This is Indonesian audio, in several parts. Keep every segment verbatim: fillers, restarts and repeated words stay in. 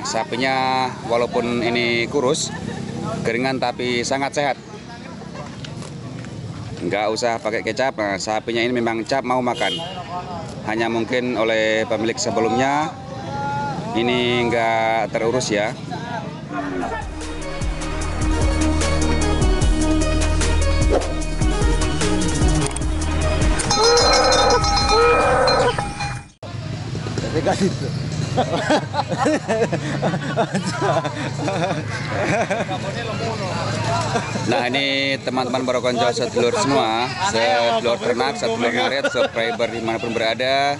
sapinya walaupun ini kurus, keringan tapi sangat sehat. Nggak usah pakai kecap. Nah, sapinya ini memang cap mau makan. Hanya mungkin oleh pemilik sebelumnya ini nggak terurus ya. Nah, ini teman-teman Borokonco sedulur semua, sedulur ternak, sedulur ngarit, subscriber dimanapun berada.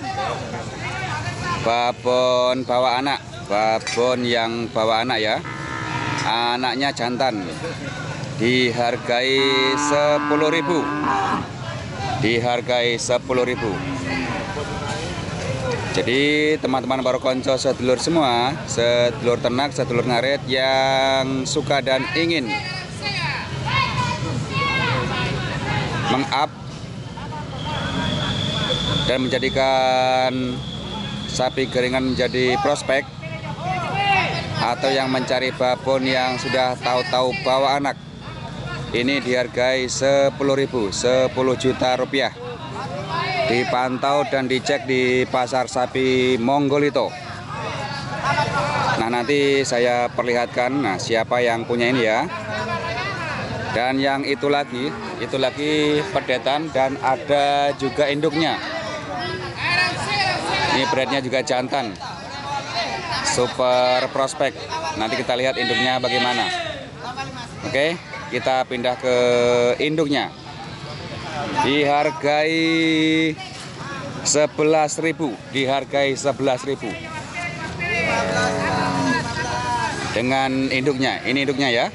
Babon bawa anak, babon yang bawa anak ya, anaknya jantan, dihargai sepuluh ribu, dihargai sepuluh ribu. Jadi teman-teman Borokonco sedulur semua, sedulur ternak, sedulur ngarit yang suka dan ingin meng-up dan menjadikan sapi keringan menjadi prospek, atau yang mencari babon yang sudah tahu-tahu bawa anak, ini dihargai sepuluh ribu, sepuluh juta rupiah. Dipantau dan dicek di pasar sapi Monggolito. Nah, nanti saya perlihatkan nah siapa yang punya ini ya. Dan yang itu lagi, itu lagi pedetan dan ada juga induknya. Ini beratnya juga jantan. Super prospek. Nanti kita lihat induknya bagaimana. Oke, kita pindah ke induknya. Dihargai sebelas ribu, dihargai sebelas ribu dengan induknya. Ini induknya ya.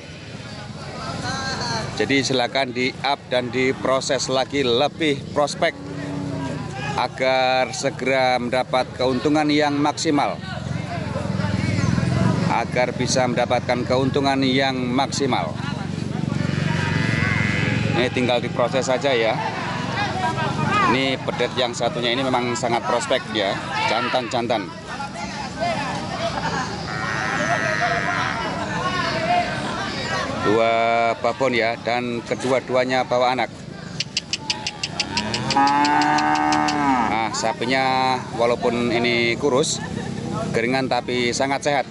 Jadi silakan di-up dan diproses lagi lebih prospek agar segera mendapat keuntungan yang maksimal. Agar bisa mendapatkan keuntungan yang maksimal. Ini tinggal diproses saja ya. Ini pedet yang satunya ini memang sangat prospek ya, jantan-jantan. Dua babon ya, dan kedua-duanya bawa anak. Nah, sapinya walaupun ini kurus, keringan tapi sangat sehat.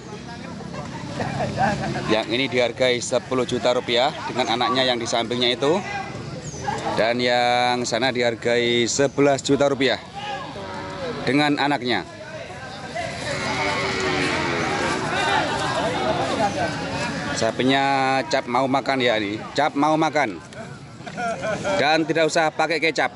Yang ini dihargai sepuluh juta rupiah dengan anaknya yang di sampingnya itu. Dan yang sana dihargai sebelas juta rupiah dengan anaknya. Sapinya cap mau makan ya ini, cap mau makan. Dan tidak usah pakai kecap.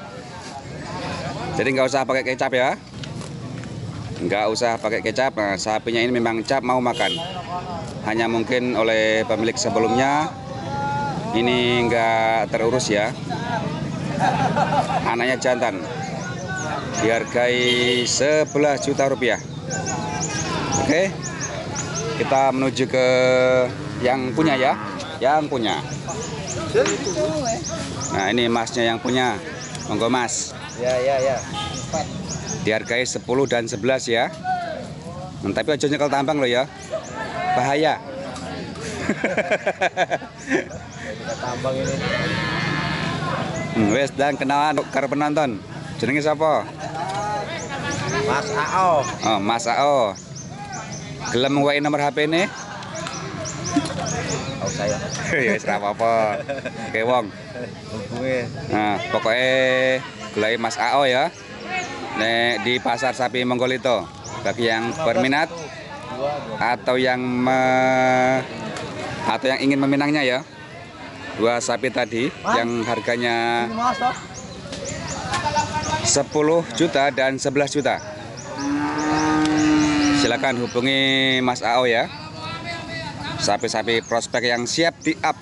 Jadi nggak usah pakai kecap ya. Nggak usah pakai kecap. Nah, sapinya ini memang cap mau makan. Hanya mungkin oleh pemilik sebelumnya ini nggak terurus ya. Anaknya jantan, dihargai sebelas juta rupiah. Oke, kita menuju ke yang punya ya, yang punya. Nah, ini masnya yang punya, monggo mas. Ya ya ya. Dihargai sepuluh dan sebelas ya. Hmm, tapi aja nyekel tambang loh ya, bahaya. Tambang ini. Hmm, wes dan kenalan karo penonton. Jenenge sapa? Mas A O. Oh, Mas A O. Gelem ngeweki nomor H P ne? Oh saya. Ya wis ora apa-apa. Oke wong. Hubungi. Nah, pokoknya gelai Mas A O ya. Nek di pasar sapi Monggolito. Bagi yang berminat atau yang me, atau yang ingin meminangnya ya. Dua sapi tadi yang harganya sepuluh juta dan sebelas juta. Silakan hubungi Mas A O ya. Sapi-sapi prospek yang siap di-up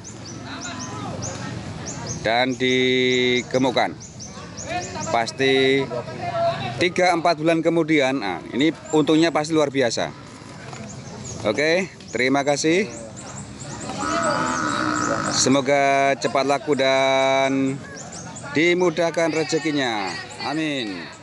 dan digemukkan. Pasti tiga empat bulan kemudian, nah, ini untungnya pasti luar biasa. Oke, terima kasih. Semoga cepat laku dan dimudahkan rezekinya. Amin.